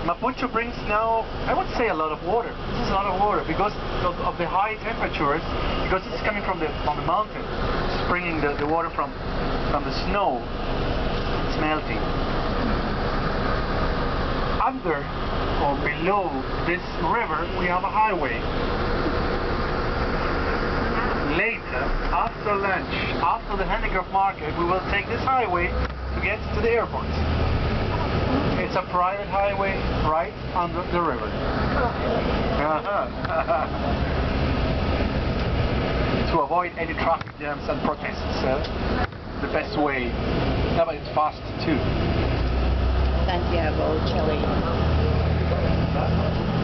Mapucho brings now, I would say, a lot of water. This is a lot of water because of the high temperatures, because it's coming from the mountain. It's bringing the water from the snow. It's melting. Under or below this river, we have a highway. Later, after lunch, after the handicraft market, we will take this highway to get to the airport. It's a private highway right under the river. To avoid any traffic jams and protests, the best way. Yeah, but it's fast too. Santiago, Chile.